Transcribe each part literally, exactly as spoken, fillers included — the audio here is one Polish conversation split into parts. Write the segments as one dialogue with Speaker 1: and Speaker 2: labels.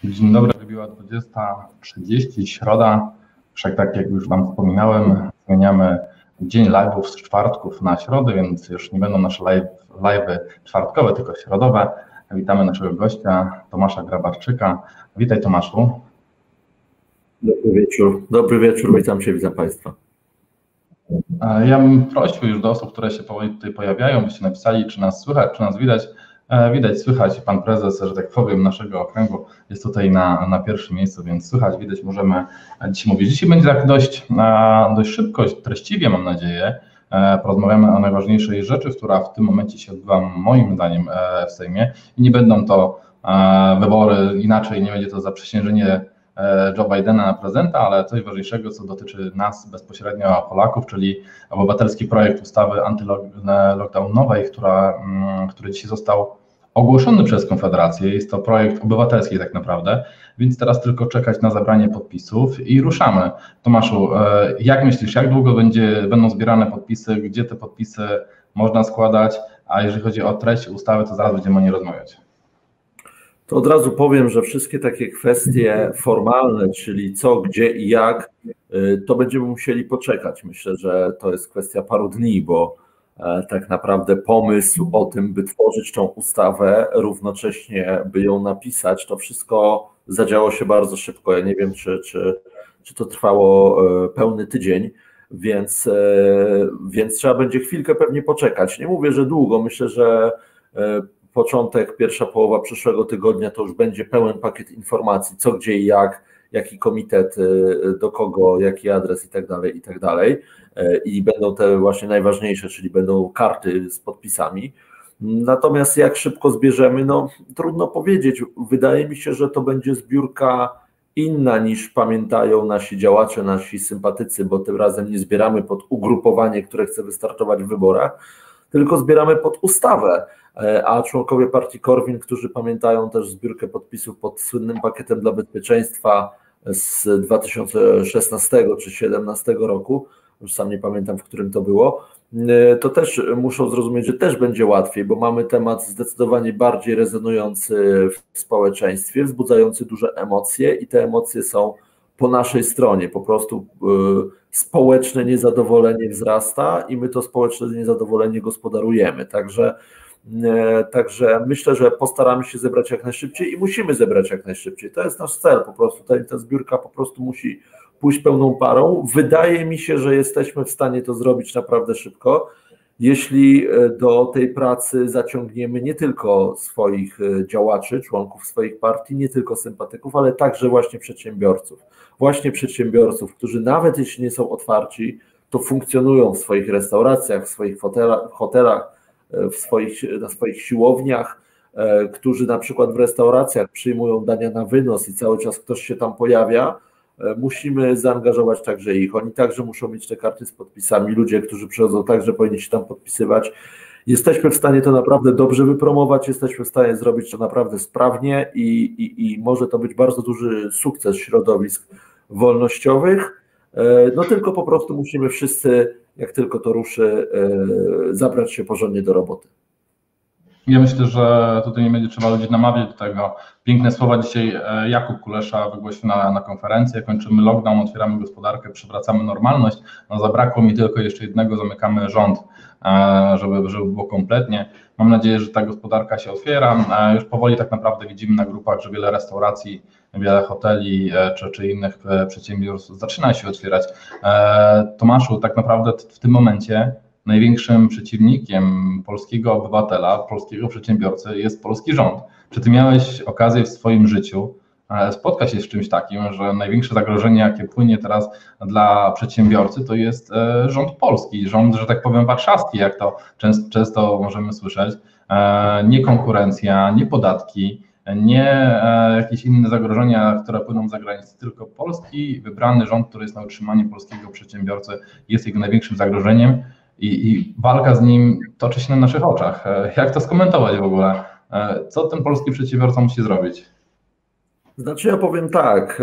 Speaker 1: Dzień dobry, wybiła dwudziesta trzydzieści, środa. Wszak tak jak już Wam wspominałem, zmieniamy dzień live'ów z czwartków na środę, więc już nie będą nasze live, live'y czwartkowe, tylko środowe. Witamy naszego gościa, Tomasza Grabarczyka. Witaj, Tomaszu.
Speaker 2: Dobry wieczór, dobry wieczór, witam Cię, witam Państwa.
Speaker 1: Ja bym prosił już do osób, które się tutaj pojawiają, byście napisali, czy nas słychać, czy nas widać. Widać, słychać, pan prezes, że tak powiem, naszego okręgu jest tutaj na, na pierwszym miejscu, więc słychać, widać, możemy dzisiaj mówić. Dzisiaj będzie tak dość, dość szybko, treściwie, mam nadzieję. Porozmawiamy o najważniejszej rzeczy, która w tym momencie się odbywa, moim zdaniem, w Sejmie. I nie będą to wybory, inaczej nie będzie to zaprzysiężenie Joe Bidena na prezydenta, ale coś ważniejszego, co dotyczy nas bezpośrednio, Polaków, czyli obywatelski projekt ustawy antylockdownowej, która, który dzisiaj został ogłoszony przez Konfederację. Jest to projekt obywatelski tak naprawdę, więc teraz tylko czekać na zabranie podpisów i ruszamy. Tomaszu, jak myślisz, jak długo będzie, będą zbierane podpisy, gdzie te podpisy można składać, a jeżeli chodzi o treść ustawy, to zaraz będziemy o niej rozmawiać.
Speaker 2: To od razu powiem, że wszystkie takie kwestie formalne, czyli co, gdzie i jak, to będziemy musieli poczekać. Myślę, że to jest kwestia paru dni, bo tak naprawdę pomysł o tym, by tworzyć tą ustawę, równocześnie by ją napisać, to wszystko zadziało się bardzo szybko. Ja nie wiem, czy, czy, czy to trwało pełny tydzień, więc, więc trzeba będzie chwilkę pewnie poczekać. Nie mówię, że długo, myślę, że początek, pierwsza połowa przyszłego tygodnia to już będzie pełen pakiet informacji, co, gdzie i jak, jaki komitet, do kogo, jaki adres i tak dalej, i tak dalej. I będą te właśnie najważniejsze, czyli będą karty z podpisami. Natomiast jak szybko zbierzemy, no trudno powiedzieć. Wydaje mi się, że to będzie zbiórka inna niż pamiętają nasi działacze, nasi sympatycy, bo tym razem nie zbieramy pod ugrupowanie, które chce wystartować w wyborach, tylko zbieramy pod ustawę, a członkowie partii Korwin, którzy pamiętają też zbiórkę podpisów pod słynnym pakietem dla bezpieczeństwa z dwa tysiące szesnastego czy dwa tysiące siedemnastego roku, już sam nie pamiętam, w którym to było, to też muszą zrozumieć, że też będzie łatwiej, bo mamy temat zdecydowanie bardziej rezonujący w społeczeństwie, wzbudzający duże emocje i te emocje są po naszej stronie, po prostu społeczne niezadowolenie wzrasta i my to społeczne niezadowolenie gospodarujemy, także, także myślę, że postaramy się zebrać jak najszybciej i musimy zebrać jak najszybciej, to jest nasz cel po prostu, ta, ta zbiórka po prostu musi pójść pełną parą. Wydaje mi się, że jesteśmy w stanie to zrobić naprawdę szybko, jeśli do tej pracy zaciągniemy nie tylko swoich działaczy, członków swoich partii, nie tylko sympatyków, ale także właśnie przedsiębiorców. Właśnie przedsiębiorców, którzy nawet jeśli nie są otwarci, to funkcjonują w swoich restauracjach, w swoich hotelach, hotelach w swoich, na swoich siłowniach, którzy na przykład w restauracjach przyjmują dania na wynos i cały czas ktoś się tam pojawia. Musimy zaangażować także ich. Oni także muszą mieć te karty z podpisami. Ludzie, którzy przychodzą, także powinni się tam podpisywać. Jesteśmy w stanie to naprawdę dobrze wypromować, jesteśmy w stanie zrobić to naprawdę sprawnie i, i, i może to być bardzo duży sukces środowisk wolnościowych. No tylko po prostu musimy wszyscy, jak tylko to ruszy, zabrać się porządnie do roboty.
Speaker 1: Ja myślę, że tutaj nie będzie trzeba ludzi namawiać do tego. Piękne słowa dzisiaj Jakub Kulesza wygłosił na, na konferencji. Kończymy lockdown, otwieramy gospodarkę, przywracamy normalność. No zabrakło mi tylko jeszcze jednego, zamykamy rząd, żeby, żeby było kompletnie. Mam nadzieję, że ta gospodarka się otwiera. Już powoli tak naprawdę widzimy na grupach, że wiele restauracji, wiele hoteli czy, czy innych przedsiębiorstw zaczyna się otwierać. Tomaszu, tak naprawdę w tym momencie największym przeciwnikiem polskiego obywatela, polskiego przedsiębiorcy jest polski rząd. Czy ty miałeś okazję w swoim życiu spotkać się z czymś takim, że największe zagrożenie, jakie płynie teraz dla przedsiębiorcy, to jest rząd polski, rząd, że tak powiem, warszawski, jak to często, często możemy słyszeć. Nie konkurencja, nie podatki, nie jakieś inne zagrożenia, które płyną z zagranicy, tylko polski wybrany rząd, który jest na utrzymanie polskiego przedsiębiorcy, jest jego największym zagrożeniem. I, I walka z nim toczy się na naszych oczach. Jak to skomentować w ogóle? Co ten polski przedsiębiorca musi zrobić?
Speaker 2: Znaczy ja powiem tak,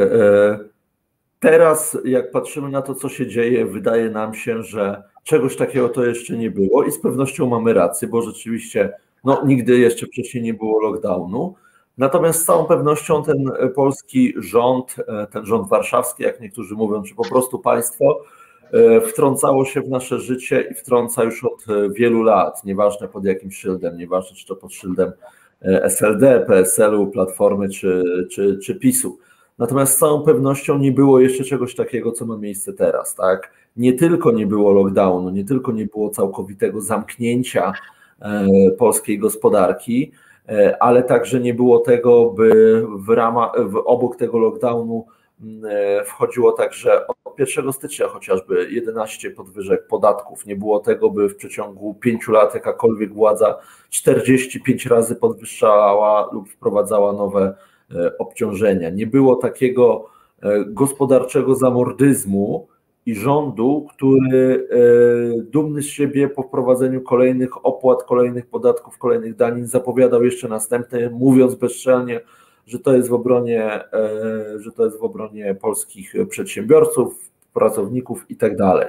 Speaker 2: teraz jak patrzymy na to, co się dzieje, wydaje nam się, że czegoś takiego to jeszcze nie było i z pewnością mamy rację, bo rzeczywiście no, nigdy jeszcze wcześniej nie było lockdownu. Natomiast z całą pewnością ten polski rząd, ten rząd warszawski, jak niektórzy mówią, czy po prostu państwo, wtrącało się w nasze życie i wtrąca już od wielu lat, nieważne pod jakim szyldem, nieważne czy to pod szyldem S L D, P S L-u, Platformy czy, czy, czy PiS-u. Natomiast z całą pewnością nie było jeszcze czegoś takiego, co ma miejsce teraz, tak? Nie tylko nie było lockdownu, nie tylko nie było całkowitego zamknięcia polskiej gospodarki, ale także nie było tego, by w ramach, w obok tego lockdownu wchodziło także od pierwszego stycznia chociażby jedenaście podwyżek podatków. Nie było tego, by w przeciągu pięciu lat jakakolwiek władza czterdzieści pięć razy podwyższała lub wprowadzała nowe obciążenia. Nie było takiego gospodarczego zamordyzmu i rządu, który dumny z siebie po wprowadzeniu kolejnych opłat, kolejnych podatków, kolejnych danin zapowiadał jeszcze następne, mówiąc bezczelnie, że to jest w obronie, że to jest w obronie polskich przedsiębiorców, pracowników i tak dalej.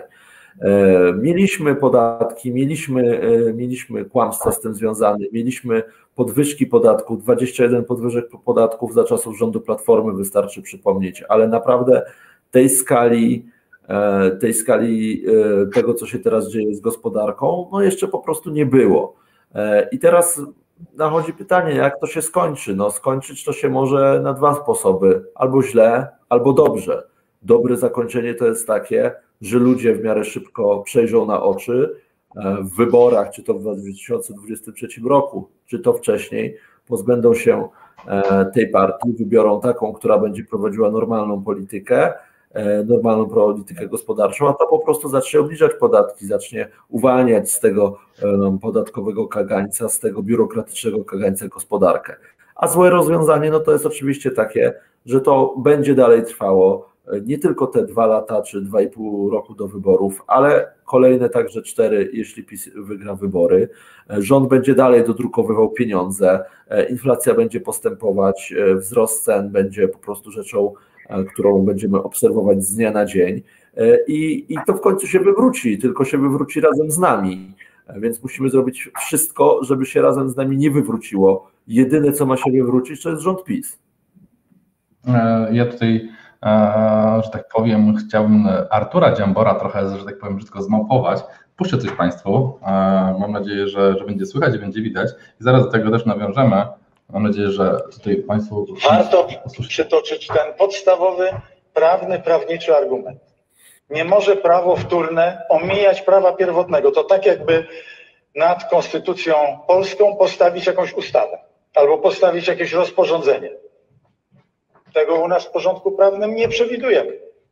Speaker 2: Mieliśmy podatki, mieliśmy, mieliśmy kłamstwa z tym związane, mieliśmy podwyżki podatków, dwadzieścia jeden podwyżek podatków za czasów rządu Platformy, wystarczy przypomnieć, ale naprawdę tej skali, tej skali tego, co się teraz dzieje z gospodarką, no jeszcze po prostu nie było. I teraz nachodzi pytanie, jak to się skończy? No skończyć to się może na dwa sposoby, albo źle, albo dobrze. Dobre zakończenie to jest takie, że ludzie w miarę szybko przejrzą na oczy w wyborach, czy to w dwa tysiące dwudziestym trzecim roku, czy to wcześniej, pozbędą się tej partii, wybiorą taką, która będzie prowadziła normalną politykę, normalną politykę gospodarczą, a ta po prostu zacznie obniżać podatki, zacznie uwalniać z tego podatkowego kagańca, z tego biurokratycznego kagańca gospodarkę. A złe rozwiązanie no to jest oczywiście takie, że to będzie dalej trwało nie tylko te dwa lata czy dwa i pół roku do wyborów, ale kolejne także cztery, jeśli PiS wygra wybory. Rząd będzie dalej dodrukowywał pieniądze, inflacja będzie postępować, wzrost cen będzie po prostu rzeczą, którą będziemy obserwować z dnia na dzień i, i to w końcu się wywróci, tylko się wywróci razem z nami, więc musimy zrobić wszystko, żeby się razem z nami nie wywróciło. Jedyne, co ma się wywrócić, to jest rząd PiS.
Speaker 1: Ja tutaj, że tak powiem, chciałbym Artura Dziambora trochę, że tak powiem, brzydko zmałpować. Puszczę coś Państwu, mam nadzieję, że, że będzie słychać i będzie widać i zaraz do tego też nawiążemy. Mam nadzieję, że tutaj Państwu...
Speaker 3: Warto przytoczyć ten podstawowy, prawny, prawniczy argument. Nie może prawo wtórne omijać prawa pierwotnego. To tak jakby nad konstytucją polską postawić jakąś ustawę albo postawić jakieś rozporządzenie. Tego u nas w porządku prawnym nie przewidujemy.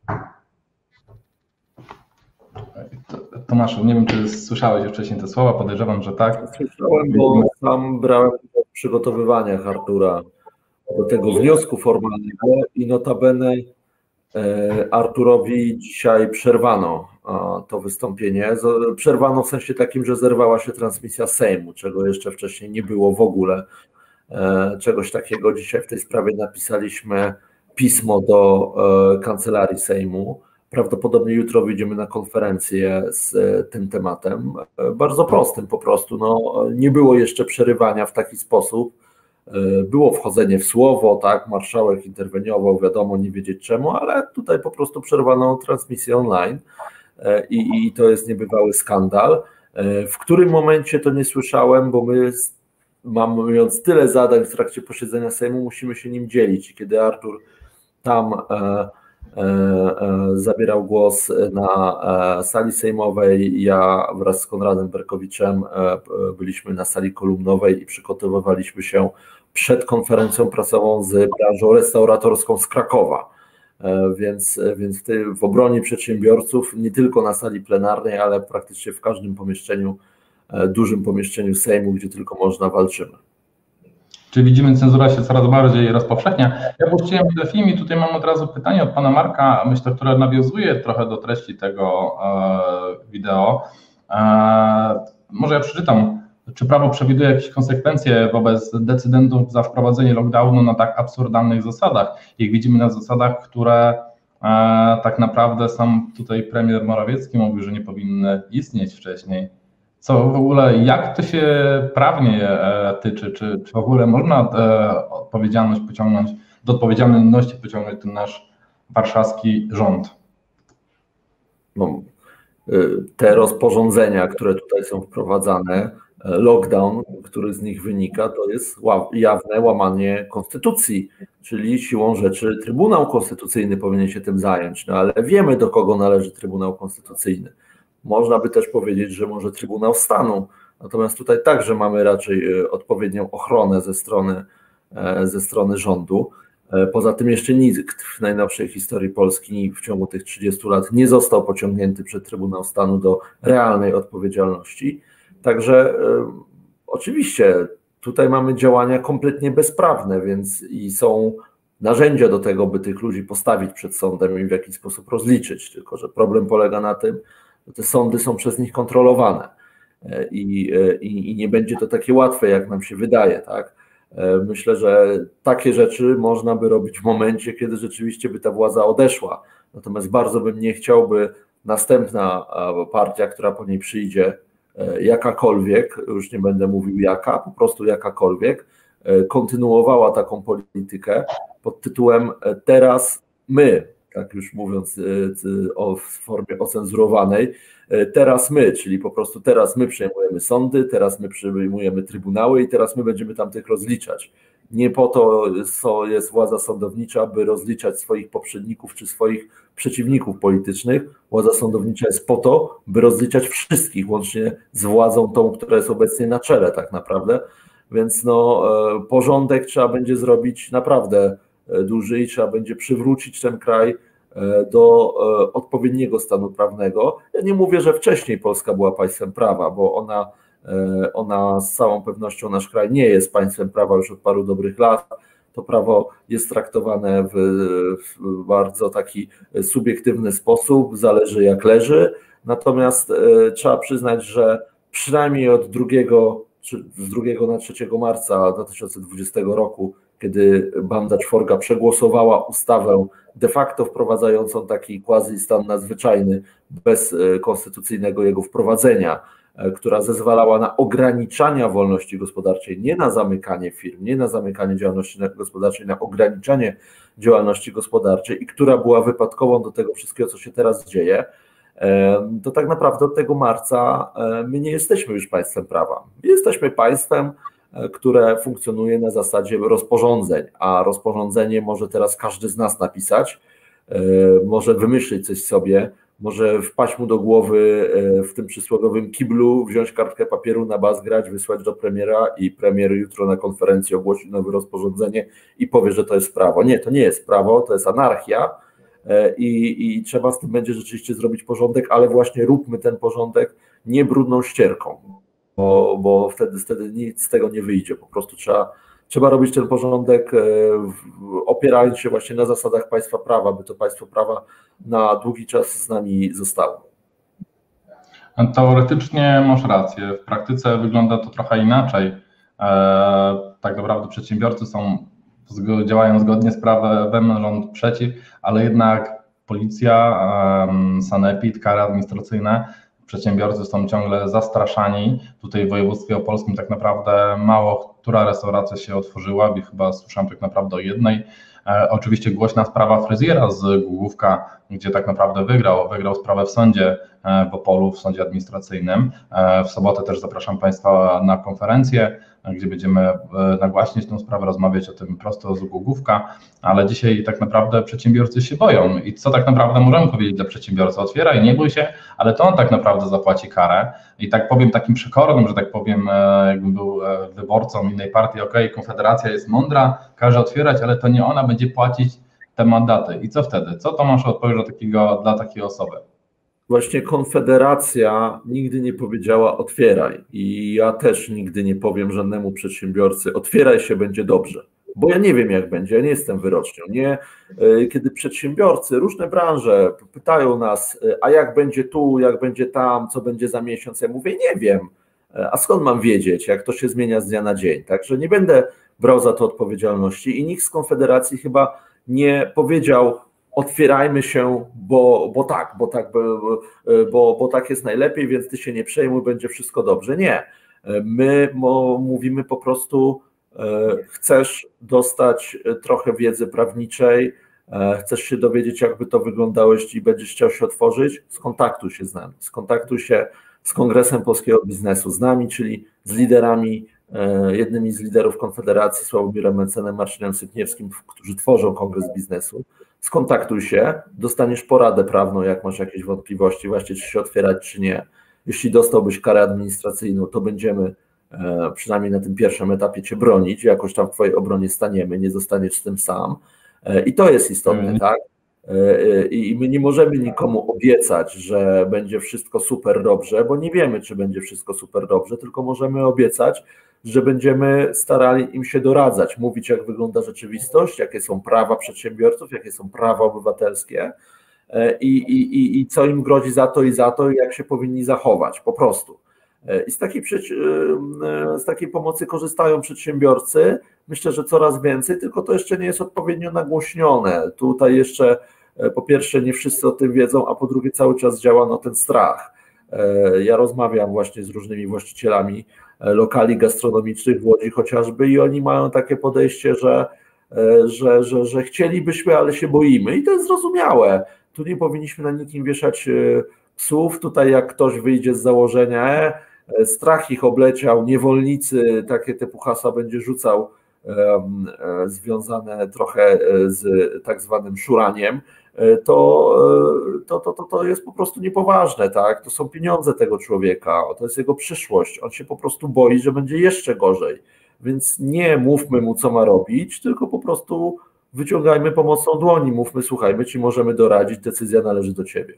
Speaker 1: Tomaszu, nie wiem, czy słyszałeś już wcześniej te słowa, podejrzewam, że tak.
Speaker 2: Słyszałem, bo sam brałem w przygotowywaniach Artura do tego wniosku formalnego i notabene Arturowi dzisiaj przerwano to wystąpienie. Przerwano w sensie takim, że zerwała się transmisja Sejmu, czego jeszcze wcześniej nie było w ogóle. Czegoś takiego. Dzisiaj w tej sprawie napisaliśmy pismo do Kancelarii Sejmu. Prawdopodobnie jutro wyjdziemy na konferencję z tym tematem. Bardzo prostym po prostu. No, nie było jeszcze przerywania w taki sposób. Było wchodzenie w słowo, tak, marszałek interweniował, wiadomo, nie wiedzieć czemu, ale tutaj po prostu przerwano transmisję online i, i to jest niebywały skandal. W którym momencie to nie słyszałem, bo my mając tyle zadań w trakcie posiedzenia Sejmu, musimy się nim dzielić. Kiedy Artur tam e, e, e, zabierał głos na e, sali sejmowej, ja wraz z Konradem Berkowiczem e, byliśmy na sali kolumnowej i przygotowywaliśmy się przed konferencją prasową z branżą restauratorską z Krakowa. E, więc więc w, tej, w obronie przedsiębiorców, nie tylko na sali plenarnej, ale praktycznie w każdym pomieszczeniu, dużym pomieszczeniu Sejmu, gdzie tylko można, walczymy.
Speaker 1: Czyli widzimy, cenzura się coraz bardziej rozpowszechnia. Ja puściłem film i tutaj mam od razu pytanie od pana Marka, myślę, które nawiązuje trochę do treści tego e, wideo. E, może ja przeczytam. Czy prawo przewiduje jakieś konsekwencje wobec decydentów za wprowadzenie lockdownu na tak absurdalnych zasadach? Jak widzimy, na zasadach, które e, tak naprawdę sam tutaj premier Morawiecki mówił, że nie powinny istnieć wcześniej. co w ogóle, jak to się prawnie tyczy, czy, czy w ogóle można odpowiedzialność pociągnąć, do odpowiedzialności pociągnąć ten nasz warszawski rząd?
Speaker 2: No, te rozporządzenia, które tutaj są wprowadzane, lockdown, który z nich wynika, to jest jawne łamanie konstytucji, czyli siłą rzeczy Trybunał Konstytucyjny powinien się tym zająć, no ale wiemy, do kogo należy Trybunał Konstytucyjny. Można by też powiedzieć, że może Trybunał Stanu, natomiast tutaj także mamy raczej odpowiednią ochronę ze strony, ze strony rządu. Poza tym jeszcze nikt w najnowszej historii Polski w ciągu tych trzydziestu lat nie został pociągnięty przed Trybunał Stanu do realnej odpowiedzialności. Także y, oczywiście tutaj mamy działania kompletnie bezprawne, więc i są narzędzia do tego, by tych ludzi postawić przed sądem i w jakiś sposób rozliczyć, tylko że problem polega na tym, że te sądy są przez nich kontrolowane i, i, i nie będzie to takie łatwe, jak nam się wydaje, tak? Myślę, że takie rzeczy można by robić w momencie, kiedy rzeczywiście by ta władza odeszła. Natomiast bardzo bym nie chciał, by następna partia, która po niej przyjdzie, jakakolwiek, już nie będę mówił jaka, po prostu jakakolwiek, kontynuowała taką politykę pod tytułem teraz my, tak już mówiąc o, w formie ocenzurowanej, teraz my, czyli po prostu teraz my przejmujemy sądy, teraz my przejmujemy trybunały i teraz my będziemy tam tych rozliczać. Nie po to jest władza sądownicza, by rozliczać swoich poprzedników czy swoich przeciwników politycznych. Władza sądownicza jest po to, by rozliczać wszystkich, łącznie z władzą tą, która jest obecnie na czele tak naprawdę. Więc no, porządek trzeba będzie zrobić naprawdę duży i trzeba będzie przywrócić ten kraj do odpowiedniego stanu prawnego. Ja nie mówię, że wcześniej Polska była państwem prawa, bo ona, ona z całą pewnością, nasz kraj nie jest państwem prawa już od paru dobrych lat. To prawo jest traktowane w, w bardzo taki subiektywny sposób, zależy jak leży. Natomiast e, trzeba przyznać, że przynajmniej od drugiego, z drugiego na trzeciego marca dwa tysiące dwudziestego roku, kiedy banda czworga przegłosowała ustawę de facto wprowadzającą taki quasi stan nadzwyczajny bez konstytucyjnego jego wprowadzenia, która zezwalała na ograniczanie wolności gospodarczej, nie na zamykanie firm, nie na zamykanie działalności gospodarczej, na ograniczanie działalności gospodarczej i która była wypadkową do tego wszystkiego, co się teraz dzieje, to tak naprawdę od tego marca my nie jesteśmy już państwem prawa. Jesteśmy państwem, które funkcjonuje na zasadzie rozporządzeń, a rozporządzenie może teraz każdy z nas napisać, może wymyślić coś sobie, może wpaść mu do głowy w tym przysłowiowym kiblu, wziąć kartkę papieru na bas, grać, wysłać do premiera i premier jutro na konferencji ogłosi nowe rozporządzenie i powie, że to jest prawo. Nie, to nie jest prawo, to jest anarchia i, i trzeba z tym będzie rzeczywiście zrobić porządek, ale właśnie róbmy ten porządek nie brudną ścierką, bo, bo wtedy, wtedy nic z tego nie wyjdzie. Po prostu trzeba, trzeba robić ten porządek opierając się właśnie na zasadach państwa prawa, by to państwo prawa na długi czas z nami zostało.
Speaker 1: Teoretycznie masz rację, w praktyce wygląda to trochę inaczej. Tak naprawdę przedsiębiorcy są, działają zgodnie z prawem, rząd przeciw, ale jednak policja, sanepid, kary administracyjne, przedsiębiorcy są ciągle zastraszani. Tutaj w województwie opolskim tak naprawdę mało która restauracja się otworzyła i chyba słyszałem tak naprawdę o jednej. E, oczywiście głośna sprawa fryzjera z Głogówka, gdzie tak naprawdę wygrał, wygrał sprawę w sądzie e, w Opolu, w sądzie administracyjnym. E, w sobotę też zapraszam Państwa na konferencję, gdzie będziemy nagłaśniać tę sprawę, rozmawiać o tym prosto z Głogówka, ale dzisiaj tak naprawdę przedsiębiorcy się boją i co tak naprawdę możemy powiedzieć dla przedsiębiorcy? Otwieraj, nie bój się, ale to on tak naprawdę zapłaci karę i tak powiem takim przekornym, że tak powiem, jakbym był wyborcą innej partii, ok, Konfederacja jest mądra, każe otwierać, ale to nie ona będzie płacić te mandaty i co wtedy? Co Tomasz odpowie do takiego, dla takiej osoby?
Speaker 2: Właśnie Konfederacja nigdy nie powiedziała otwieraj i ja też nigdy nie powiem żadnemu przedsiębiorcy otwieraj się, będzie dobrze, bo ja nie wiem jak będzie, ja nie jestem wyrocznią. Nie, kiedy przedsiębiorcy, różne branże pytają nas, a jak będzie tu, jak będzie tam, co będzie za miesiąc, ja mówię nie wiem, a skąd mam wiedzieć, jak to się zmienia z dnia na dzień, także nie będę brał za to odpowiedzialności i nikt z Konfederacji chyba nie powiedział otwierajmy się, bo, bo tak, bo tak, bo, bo, bo tak jest najlepiej, więc ty się nie przejmuj, będzie wszystko dobrze. Nie. My mówimy po prostu, chcesz dostać trochę wiedzy prawniczej, chcesz się dowiedzieć, jakby to wyglądało, jeśli będziesz chciał się otworzyć, skontaktuj się z nami, skontaktuj się z Kongresem Polskiego Biznesu, z nami, czyli z liderami, jednymi z liderów Konfederacji, Sławomirem Mencenem, Marcinem Sypniewskim, którzy tworzą Kongres Biznesu. Skontaktuj się, dostaniesz poradę prawną, jak masz jakieś wątpliwości, właśnie czy się otwierać, czy nie. Jeśli dostałbyś karę administracyjną, to będziemy przynajmniej na tym pierwszym etapie cię bronić, jakoś tam w twojej obronie staniemy, nie zostaniesz z tym sam. I to jest istotne, mm. tak? I my nie możemy nikomu obiecać, że będzie wszystko super dobrze, bo nie wiemy, czy będzie wszystko super dobrze, tylko możemy obiecać, że będziemy starali im się doradzać, mówić, jak wygląda rzeczywistość, jakie są prawa przedsiębiorców, jakie są prawa obywatelskie i, i, i co im grozi za to i za to, i jak się powinni zachować, po prostu. I z takiej, z takiej pomocy korzystają przedsiębiorcy, myślę, że coraz więcej, tylko to jeszcze nie jest odpowiednio nagłośnione. Tutaj jeszcze po pierwsze nie wszyscy o tym wiedzą, a po drugie cały czas działa no ten strach. Ja rozmawiam właśnie z różnymi właścicielami lokali gastronomicznych w Łodzi chociażby i oni mają takie podejście, że, że, że, że chcielibyśmy, ale się boimy i to jest zrozumiałe. Tu nie powinniśmy na nikim wieszać psów, tutaj jak ktoś wyjdzie z założenia, e, strach ich obleciał, niewolnicy, takie typu hasła będzie rzucał, e, e, związane trochę z tak zwanym szuraniem, e, to, e, to, to, to, to jest po prostu niepoważne, tak? To są pieniądze tego człowieka, to jest jego przyszłość, on się po prostu boi, że będzie jeszcze gorzej, więc nie mówmy mu, co ma robić, tylko po prostu wyciągajmy pomocną dłoni, mówmy, słuchaj, my ci możemy doradzić, decyzja należy do ciebie.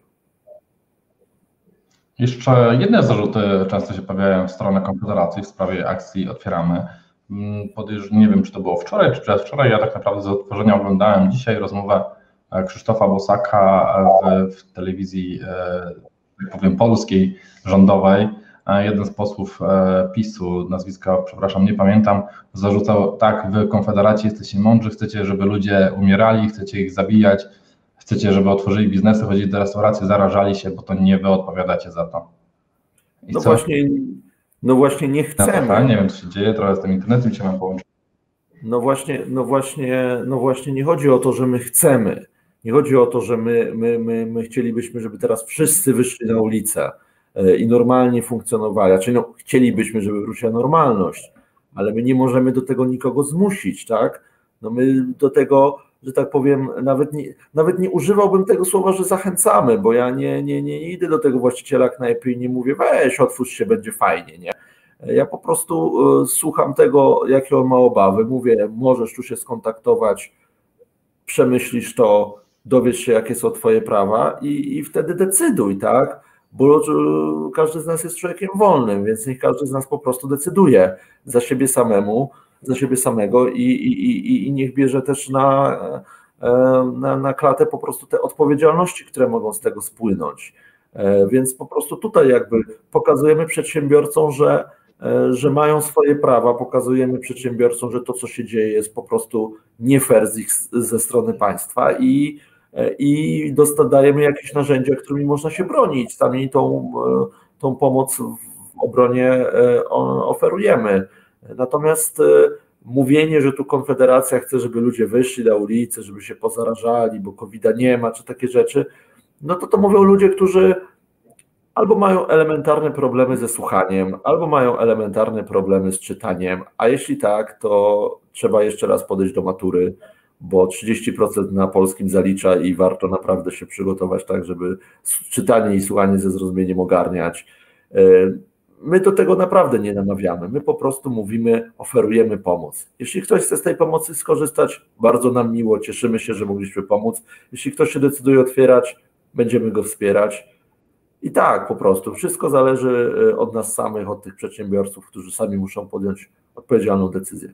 Speaker 1: Jeszcze jedne zarzuty często się pojawiają w stronę Konfederacji w sprawie akcji Otwieramy. Podejrz- nie wiem, czy to było wczoraj, czy przedwczoraj. Ja tak naprawdę z odtworzenia oglądałem dzisiaj rozmowę Krzysztofa Bosaka w, w telewizji, tak powiem, polskiej, rządowej. Jeden z posłów PiSu, nazwiska, przepraszam, nie pamiętam, zarzucał: tak, wy Konfederaci jesteście mądrzy, chcecie, żeby ludzie umierali, chcecie ich zabijać, chcecie, żeby otworzyli biznesy, chodzili do restauracji, zarażali się, bo to nie wy odpowiadacie za to. I
Speaker 2: no
Speaker 1: co?
Speaker 2: właśnie, no właśnie nie chcemy.
Speaker 1: No, nie wiem, co się dzieje, trochę z tym internetem się mam połączyć.
Speaker 2: No właśnie, no właśnie, no właśnie nie chodzi o to, że my chcemy. Nie chodzi o to, że my, my, my, my chcielibyśmy, żeby teraz wszyscy wyszli na ulicę i normalnie funkcjonowali. Znaczy, no, chcielibyśmy, żeby wróciła normalność, ale my nie możemy do tego nikogo zmusić, tak? No my do tego, że tak powiem, nawet nie, nawet nie używałbym tego słowa, że zachęcamy, bo ja nie, nie, nie idę do tego właściciela knajpy i nie mówię: weź, otwórz się, będzie fajnie, nie? Ja po prostu słucham tego, jakie on ma obawy, mówię: możesz tu się skontaktować, przemyślisz to, dowiesz się, jakie są twoje prawa i, i wtedy decyduj, tak? Bo każdy z nas jest człowiekiem wolnym, więc niech każdy z nas po prostu decyduje za siebie samemu, za siebie samego i, i, i, i niech bierze też na, na, na klatę po prostu te odpowiedzialności, które mogą z tego spłynąć. Więc po prostu tutaj jakby pokazujemy przedsiębiorcom, że, że mają swoje prawa, pokazujemy przedsiębiorcom, że to, co się dzieje, jest po prostu nie fair z ich, ze strony państwa i, i dajemy jakieś narzędzia, którymi można się bronić. Sami tą, tą pomoc w obronie oferujemy. Natomiast mówienie, że tu Konfederacja chce, żeby ludzie wyszli na ulicę, żeby się pozarażali, bo kowida nie ma, czy takie rzeczy, no to to mówią ludzie, którzy albo mają elementarne problemy ze słuchaniem, albo mają elementarne problemy z czytaniem, a jeśli tak, to trzeba jeszcze raz podejść do matury, bo trzydzieści procent na polskim zalicza i warto naprawdę się przygotować tak, żeby czytanie i słuchanie ze zrozumieniem ogarniać. My do tego naprawdę nie namawiamy, my po prostu mówimy, oferujemy pomoc. Jeśli ktoś chce z tej pomocy skorzystać, bardzo nam miło, cieszymy się, że mogliśmy pomóc. Jeśli ktoś się decyduje otwierać, będziemy go wspierać. I tak po prostu, wszystko zależy od nas samych, od tych przedsiębiorców, którzy sami muszą podjąć odpowiedzialną decyzję.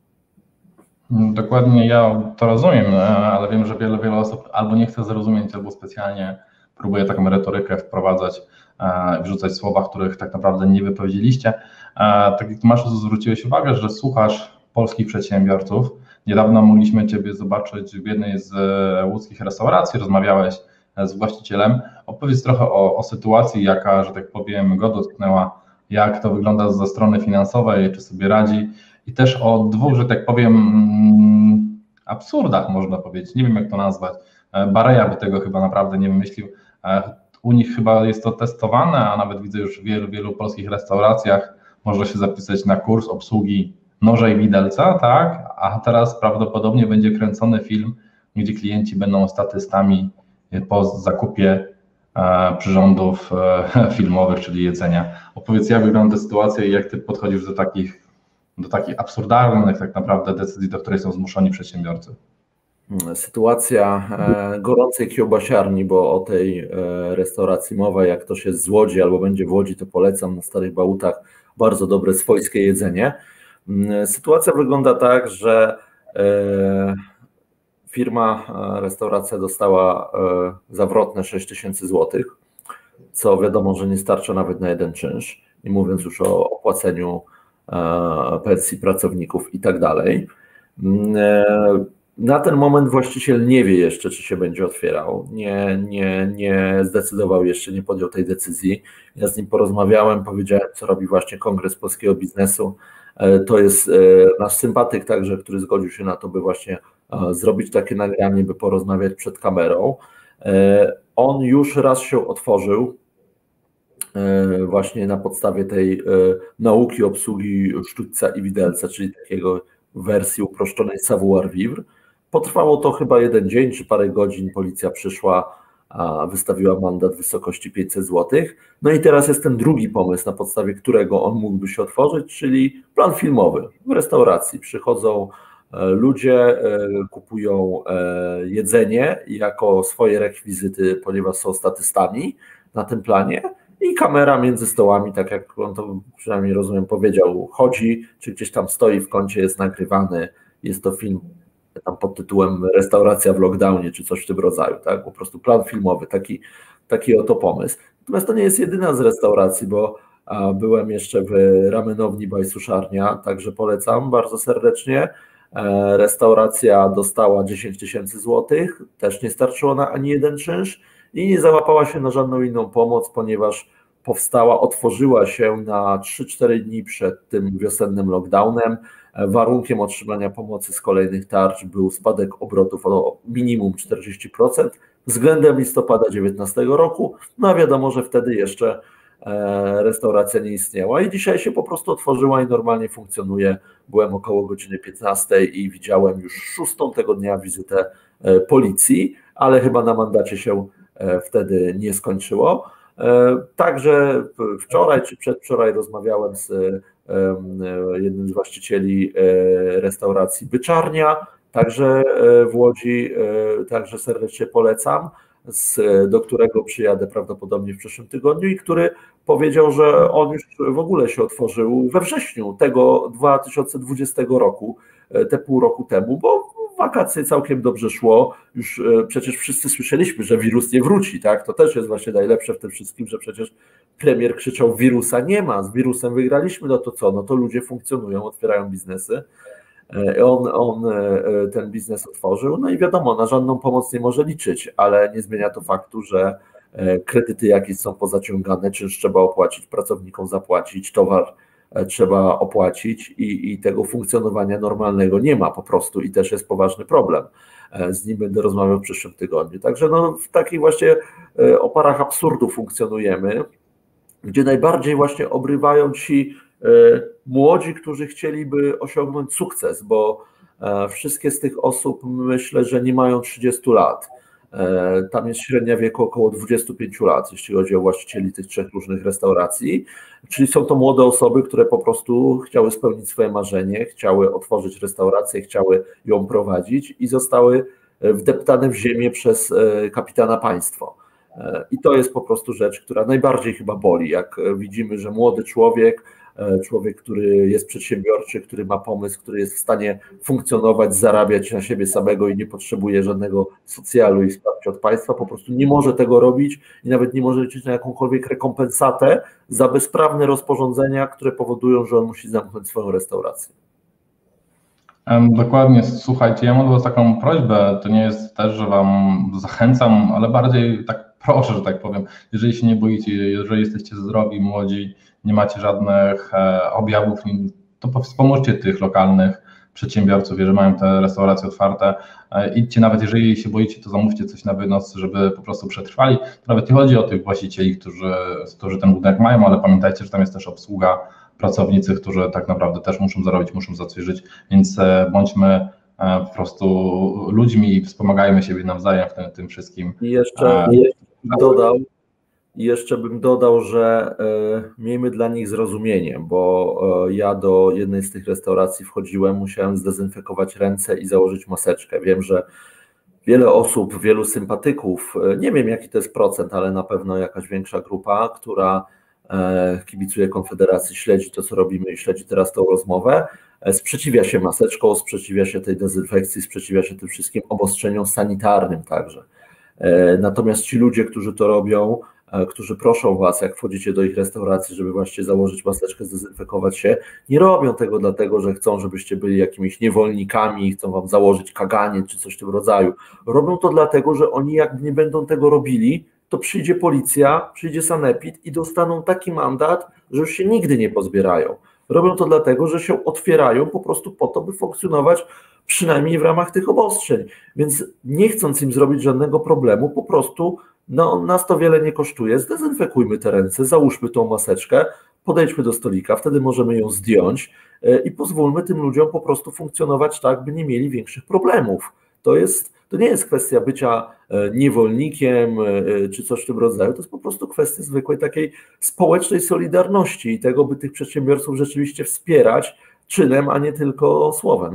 Speaker 1: Dokładnie, ja to rozumiem, ale wiem, że wiele, wiele osób albo nie chce zrozumieć, albo specjalnie próbuje taką retorykę wprowadzać, wrzucać słowa, których tak naprawdę nie wypowiedzieliście. Tak jak Tomaszu, zwróciłeś uwagę, że słuchasz polskich przedsiębiorców, Niedawno mogliśmy Ciebie zobaczyć w jednej z łódzkich restauracji, rozmawiałeś z właścicielem. Opowiedz trochę o, o sytuacji, jaka, że tak powiem, go dotknęła, jak to wygląda ze strony finansowej, czy sobie radzi i też o dwóch, że tak powiem, absurdach można powiedzieć, nie wiem jak to nazwać. Bareja by tego chyba naprawdę nie wymyślił. U nich chyba jest to testowane, a nawet widzę już w wielu, wielu polskich restauracjach można się zapisać na kurs obsługi noża i widelca, tak? A teraz prawdopodobnie będzie kręcony film, gdzie klienci będą statystami po zakupie e, przyrządów e, filmowych, czyli jedzenia. Opowiedz, jak wygląda sytuacja i jak Ty podchodzisz do takich, do takich absurdalnych tak naprawdę decyzji, do której są zmuszeni przedsiębiorcy.
Speaker 2: Sytuacja gorącej kiełbasiarni, bo o tej restauracji mowa, jak ktoś jest z Łodzi albo będzie w Łodzi, to polecam, na Starych Bałutach bardzo dobre swojskie jedzenie. Sytuacja wygląda tak, że firma, restauracja dostała zawrotne sześć tysięcy złotych, co wiadomo, że nie starcza nawet na jeden czynsz, nie mówiąc już o opłaceniu pensji pracowników i tak dalej. Na ten moment właściciel nie wie jeszcze, czy się będzie otwierał, nie, nie, nie zdecydował jeszcze, nie podjął tej decyzji. Ja z nim porozmawiałem, powiedziałem, co robi właśnie Kongres Polskiego Biznesu. To jest nasz sympatyk także, który zgodził się na to, by właśnie zrobić takie nagranie, by porozmawiać przed kamerą. On już raz się otworzył właśnie na podstawie tej nauki obsługi sztućca i widelca, czyli takiego wersji uproszczonej savoir-vivre. Potrwało to chyba jeden dzień czy parę godzin, policja przyszła, wystawiła mandat w wysokości pięćset złotych. No i teraz jest ten drugi pomysł, na podstawie którego on mógłby się otworzyć, czyli plan filmowy. W restauracji przychodzą ludzie, kupują jedzenie jako swoje rekwizyty, ponieważ są statystami na tym planie i kamera między stołami, tak jak on to przynajmniej rozumiem powiedział, chodzi, czy gdzieś tam stoi w kącie, jest nagrywany, jest to film tam pod tytułem Restauracja w lockdownie, czy coś w tym rodzaju, tak? Po prostu plan filmowy, taki, taki oto pomysł. Natomiast to nie jest jedyna z restauracji, bo a, byłem jeszcze w ramenowni by Suszarnia, także polecam bardzo serdecznie. E, restauracja dostała dziesięć tysięcy złotych, też nie starczyło na ani jeden czynsz i nie załapała się na żadną inną pomoc, ponieważ powstała, otworzyła się na trzy cztery dni przed tym wiosennym lockdownem. Warunkiem otrzymania pomocy z kolejnych tarcz był spadek obrotów o minimum czterdzieści procent względem listopada dwa tysiące dziewiętnastego roku. No a wiadomo, że wtedy jeszcze restauracja nie istniała i dzisiaj się po prostu otworzyła i normalnie funkcjonuje. Byłem około godziny piętnastej i widziałem już szóstą tego dnia wizytę policji, ale chyba na mandacie się wtedy nie skończyło. Także wczoraj czy przedwczoraj rozmawiałem z jednym z właścicieli restauracji Byczarnia, także w Łodzi, także serdecznie polecam, z, do którego przyjadę prawdopodobnie w przyszłym tygodniu i który powiedział, że on już w ogóle się otworzył we wrześniu tego dwa tysiące dwudziestego roku, te pół roku temu, bo wakacje całkiem dobrze szło, już przecież wszyscy słyszeliśmy, że wirus nie wróci, tak? To też jest właśnie najlepsze w tym wszystkim, że przecież premier krzyczał, wirusa nie ma, z wirusem wygraliśmy, no to co, no to ludzie funkcjonują, otwierają biznesy. On, on ten biznes otworzył, no i wiadomo, na żadną pomoc nie może liczyć, ale nie zmienia to faktu, że kredyty jakieś są pozaciągane, czynsz trzeba opłacić, pracownikom zapłacić, towar trzeba opłacić i, i tego funkcjonowania normalnego nie ma po prostu i też jest poważny problem. Z nim będę rozmawiał w przyszłym tygodniu. Także no, w takich właśnie oparach absurdu funkcjonujemy, gdzie najbardziej właśnie obrywają ci młodzi, którzy chcieliby osiągnąć sukces, bo wszystkie z tych osób myślę, że nie mają trzydziestu lat. Tam jest średnia wieku około dwudziestu pięciu lat, jeśli chodzi o właścicieli tych trzech różnych restauracji, czyli są to młode osoby, które po prostu chciały spełnić swoje marzenie, chciały otworzyć restaurację, chciały ją prowadzić i zostały wdeptane w ziemię przez kapitana państwo. I to jest po prostu rzecz, która najbardziej chyba boli, jak widzimy, że młody człowiek, człowiek, który jest przedsiębiorczy, który ma pomysł, który jest w stanie funkcjonować, zarabiać na siebie samego i nie potrzebuje żadnego socjalu i wsparcia od państwa, po prostu nie może tego robić i nawet nie może liczyć na jakąkolwiek rekompensatę za bezprawne rozporządzenia, które powodują, że on musi zamknąć swoją restaurację.
Speaker 1: Dokładnie, słuchajcie, ja mam do Was taką prośbę, to nie jest też, że Wam zachęcam, ale bardziej tak proszę, że tak powiem, jeżeli się nie boicie, jeżeli jesteście zdrowi, młodzi, nie macie żadnych e, objawów, to wspomóżcie tych lokalnych przedsiębiorców, jeżeli mają te restauracje otwarte, e, idźcie, nawet jeżeli się boicie, to zamówcie coś na wynos, żeby po prostu przetrwali. To nawet nie chodzi o tych właścicieli, którzy, którzy ten budynek mają, ale pamiętajcie, że tam jest też obsługa, pracownicy, którzy tak naprawdę też muszą zarobić, muszą za coś żyć, więc bądźmy po prostu ludźmi i wspomagajmy siebie nawzajem w tym, tym wszystkim.
Speaker 2: I jeszcze, i jeszcze bym dodał, i jeszcze bym dodał, że y, miejmy dla nich zrozumienie, bo y, ja do jednej z tych restauracji wchodziłem, musiałem zdezynfekować ręce i założyć maseczkę. Wiem, że wiele osób, wielu sympatyków, y, nie wiem jaki to jest procent, ale na pewno jakaś większa grupa, która kibicuje Konfederacji, śledzi to, co robimy i śledzi teraz tą rozmowę, sprzeciwia się maseczkom, sprzeciwia się tej dezynfekcji, sprzeciwia się tym wszystkim obostrzeniom sanitarnym także. Natomiast ci ludzie, którzy to robią, którzy proszą Was, jak wchodzicie do ich restauracji, żeby właśnie założyć maseczkę, zdezynfekować się, nie robią tego dlatego, że chcą, żebyście byli jakimiś niewolnikami i chcą Wam założyć kaganie czy coś w tym rodzaju. Robią to dlatego, że oni jak nie będą tego robili, to przyjdzie policja, przyjdzie sanepid i dostaną taki mandat, że już się nigdy nie pozbierają. Robią to dlatego, że się otwierają po prostu po to, by funkcjonować przynajmniej w ramach tych obostrzeń. Więc nie chcąc im zrobić żadnego problemu, po prostu no, nas to wiele nie kosztuje. Zdezynfekujmy te ręce, załóżmy tą maseczkę, podejdźmy do stolika, wtedy możemy ją zdjąć i pozwólmy tym ludziom po prostu funkcjonować tak, by nie mieli większych problemów. To jest To nie jest kwestia bycia niewolnikiem czy coś w tym rodzaju, to jest po prostu kwestia zwykłej takiej społecznej solidarności i tego, by tych przedsiębiorców rzeczywiście wspierać czynem, a nie tylko słowem.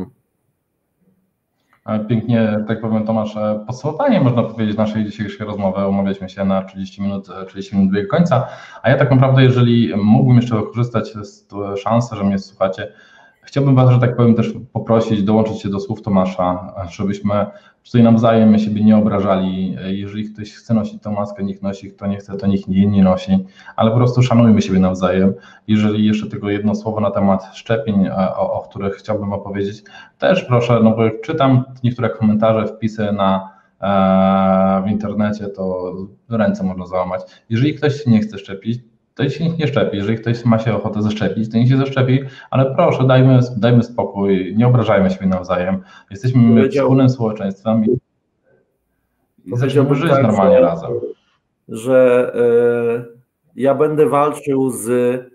Speaker 1: Pięknie, tak powiem Tomasz, podsumowanie można powiedzieć naszej dzisiejszej rozmowy. Umawialiśmy się na trzydzieści minut, trzydzieści minut do jej końca, a ja tak naprawdę, jeżeli mógłbym jeszcze wykorzystać z szansę, że mnie słuchacie, chciałbym Was, że tak powiem, też poprosić, dołączyć się do słów Tomasza, żebyśmy tutaj nawzajem siebie nie obrażali. Jeżeli ktoś chce nosić tą maskę, niech nosi, kto nie chce, to niech nie, nie nosi, ale po prostu szanujmy siebie nawzajem. Jeżeli jeszcze tylko jedno słowo na temat szczepień, o, o których chciałbym opowiedzieć, też proszę, no bo czytam niektóre komentarze, wpisy na, e, w internecie, to ręce można załamać. Jeżeli ktoś się nie chce szczepić, to się nikt nie szczepi. Jeżeli ktoś ma się ochotę zaszczepić, to niech się zaszczepi, ale proszę, dajmy, dajmy spokój, nie obrażajmy siebie nawzajem. Jesteśmy wspólnym społeczeństwem i, i zaczniemy żyć tak, normalnie że, razem.
Speaker 2: Że y, ja będę walczył z y,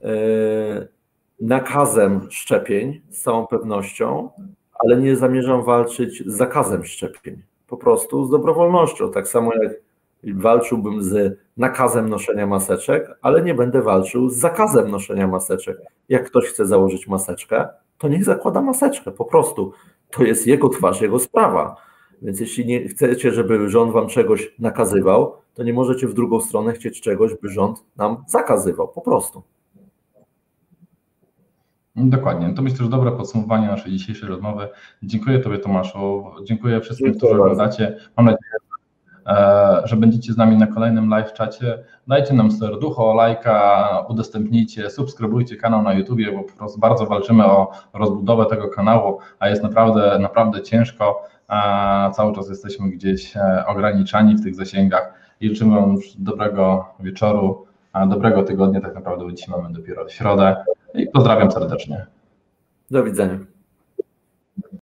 Speaker 2: nakazem szczepień z całą pewnością, ale nie zamierzam walczyć z zakazem szczepień. Po prostu z dobrowolnością. Tak samo jak walczyłbym z nakazem noszenia maseczek, ale nie będę walczył z zakazem noszenia maseczek. Jak ktoś chce założyć maseczkę, to niech zakłada maseczkę, po prostu. To jest jego twarz, jego sprawa. Więc jeśli nie chcecie, żeby rząd wam czegoś nakazywał, to nie możecie w drugą stronę chcieć czegoś, by rząd nam zakazywał, po prostu.
Speaker 1: Dokładnie. To myślę, że dobre podsumowanie naszej dzisiejszej rozmowy. Dziękuję Tobie, Tomaszu. Dziękuję wszystkim, Dziękuję którzy oglądacie. Mam nadzieję, że będziecie z nami na kolejnym live czacie. Dajcie nam serducho, lajka, udostępnijcie, subskrybujcie kanał na YouTubie, bo po prostu bardzo walczymy o rozbudowę tego kanału, a jest naprawdę, naprawdę ciężko. Cały czas jesteśmy gdzieś ograniczani w tych zasięgach i życzymy Wam już dobrego wieczoru, dobrego tygodnia, tak naprawdę, bo dzisiaj mamy dopiero środę i pozdrawiam serdecznie.
Speaker 2: Do widzenia.